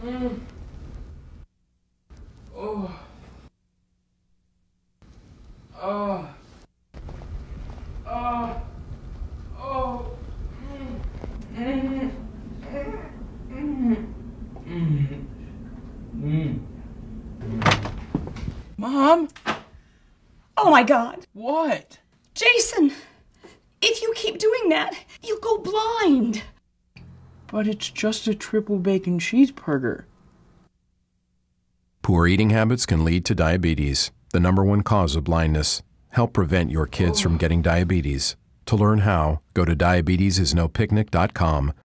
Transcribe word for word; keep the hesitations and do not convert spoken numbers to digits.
Mm. Oh. Oh. Oh. Oh. Mm. Mm. Mm. Mm. Mom? Oh my God. What? Jason, if you keep doing that, you'll go blind. But it's just a triple bacon cheeseburger. Poor eating habits can lead to diabetes, the number one cause of blindness. Help prevent your kids from getting diabetes. To learn how, go to diabetes is no picnic dot com.